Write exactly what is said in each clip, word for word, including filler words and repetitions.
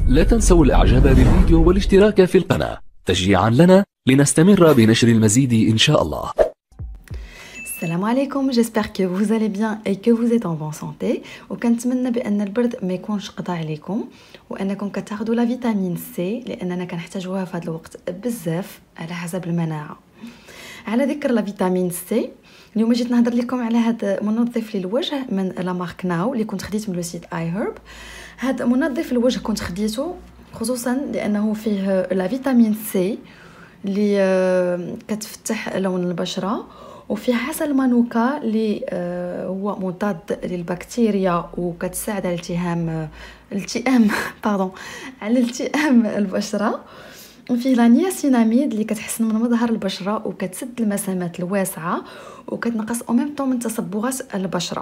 لا تنسوا الإعجاب بالفيديو والاشتراك في القناة تشجيعا لنا لنستمر بنشر المزيد إن شاء الله. السلام عليكم، j'espère que vous allez bien et que vous êtes en bonne santé. وكنتمنى بان البرد ما يكونش قضى عليكم وانكم كتاخذوا لا فيتامين سي لاننا كنحتاجوها في هذا الوقت بزاف على حسب المناعه. على ذكر لا فيتامين سي، اليوم جيت نهضر لكم على هذا منظف للوجه من لا مارك ناو اللي كنت خديت من لو سيت اي هيرب. هذا منظف الوجه كنت خديته خصوصا لانه فيه لا فيتامين سي اللي كتفتح لون البشره، وفيه عسل مانوكا اللي هو مضاد للبكتيريا وكتساعد على التهام التئام باردون على التئام البشره، وفيه لا نياسيناميد اللي كتحسن من مظهر البشره وكتسد المسامات الواسعه وكتنقص او ميم طون من تصبغات البشره.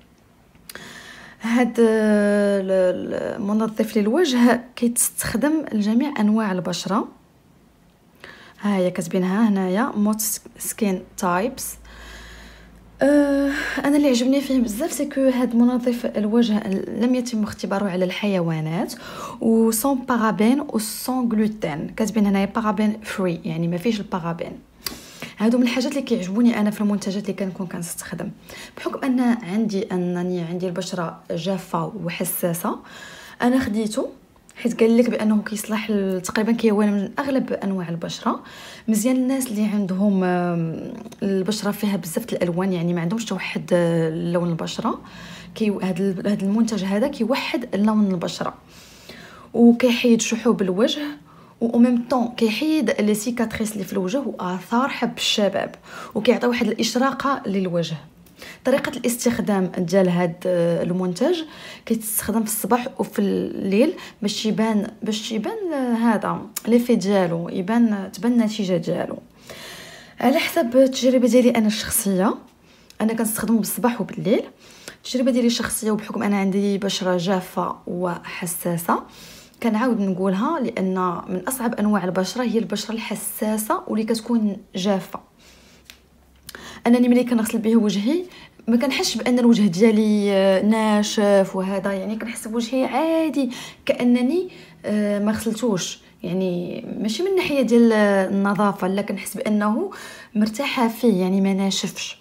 هاد المنظف للوجه كيتستخدم لجميع انواع البشره. ها هي كتبينها هنايا موت سكين تايبس. أه انا اللي عجبني فيه بزاف سكو هاد منظف الوجه لم يتم اختباره على الحيوانات و سون بارابين و سون غلوتين. كاتبين هنايا بارابين فري، يعني ما فيش البارابين. هادو من الحاجات اللي كيعجبوني انا في المنتجات اللي كنكون كنستخدم، بحكم ان عندي انني عندي البشره جافه وحساسه. انا خديته حيت قال لك بانه كيصلح تقريبا كيوان من اغلب انواع البشره. مزيان الناس اللي عندهم البشره فيها بزاف الالوان، يعني ما عندهمش توحد لون البشره، كي هذا هذا المنتج هذا كيوحد لون البشره وكيحيد شحوب الوجه و ميم طون كيحيد لي سيكاتريس اللي في الوجه واثار حب الشباب، وكيعطي واحد الاشراقه للوجه. طريقه الاستخدام ديال هذا المنتج كيتستخدم في الصباح وفي الليل باش يبان باش يبان هذا ليفي ديالو، يبان تبان النتيجه ديالو. على حسب التجربه ديالي انا الشخصيه، انا كنستخدمه بالصباح وبالليل. التجربه ديالي الشخصيه وبحكم انا عندي بشره جافه وحساسه كنعاود نقولها، لان من اصعب انواع البشره هي البشره الحساسه واللي كتكون جافه. انني ملي كنغسل به وجهي ما كنحسش بان الوجه ديالي ناشف وهذا، يعني كنحس بوجهي عادي كانني ما غسلتوش، يعني ماشي من ناحيه ديال النظافه، لا كنحس بانه مرتاحه فيه، يعني ما ناشفش.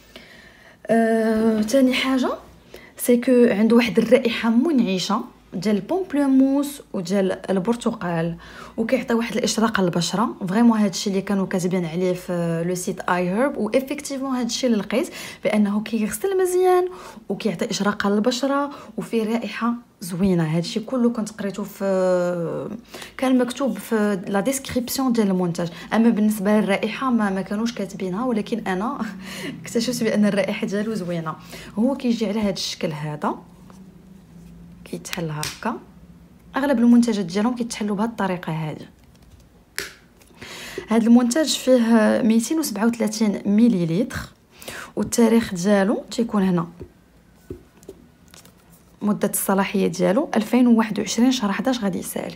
أه... تاني حاجه سيكو عنده واحد الرائحه منعشه ديال البومبلوموس وديال البرتقال، وكيعطي واحد الاشراقه للبشره. فريمون هادشي اللي كانوا كاتبين عليه في لو سيت اي هيرب، و افيكتيفمون هادشي اللي لقيت بانه كيغسل مزيان وكيعطي اشراقه للبشره وفيه رائحه زوينه. هادشي كله كنت قريته في كان مكتوب في لا ديسكريبسيون ديال المنتج، اما بالنسبه للرائحه ما, ما كانوش كاتبينها، ولكن انا اكتشفت بان الرائحه ديالو زوينه. هو كيجي على هذا الشكل هذا، كيتحل هكا. اغلب المنتجات ديالهم كيتحلوا بهذه الطريقه هذه. هذا المنتج فيه مئتين وسبعة وثلاثين مليلتر، والتاريخ ديالو تيكون هنا، مده الصلاحيه ديالو ألفين وواحد وعشرين شهر أحد عشر غادي يسالي.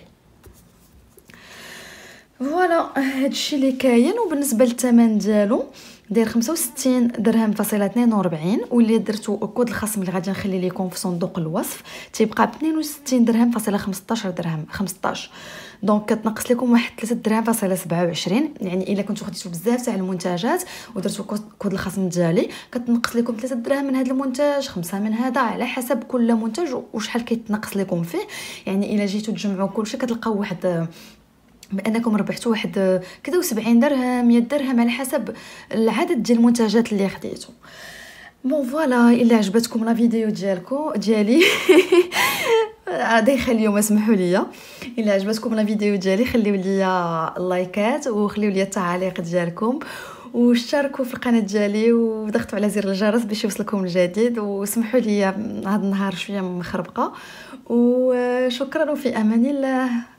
فوالا هادشي اللي كاين. وبالنسبه للثمن ديالو داير خمسة وستين درهم فاصله اثنين وأربعين، واللي درتو كود الخصم اللي غادي نخلي لكم في صندوق الوصف تيبقى ب اثنين وستين درهم فاصله خمسطاش درهم خمسطاش. دونك كتنقص لكم واحد ثلاثة درهم فاصله سبعة وعشرين. يعني الا كنتو خديتو بزاف تاع المنتجات ودرتو كود الخصم ديالي كتنقص لكم ثلاثة دراهم من هذا المنتج، خمسة من هذا، على حسب كل منتج وشحال كيتنقص لكم فيه. يعني الا جيتو تجمعوا كلشي كتلقاو واحد بانكم ربحتوا واحد كذا وسبعين درهم مية درهم على حسب العدد ديال المنتجات اللي خديتو. بون فوالا، الا عجبتكم لا فيديو ديالكم ديالي دايخه اليوم اسمحوا لي، الا عجبتكم لا فيديو ديالي خليو لي اللايكات وخليو لي التعاليق ديالكم واشتركوا في القناه ديالي وضغطوا على زر الجرس باش يوصلكم الجديد. وسمحوا لي هذا النهار شويه مخربقه، وشكرا وفي امان الله.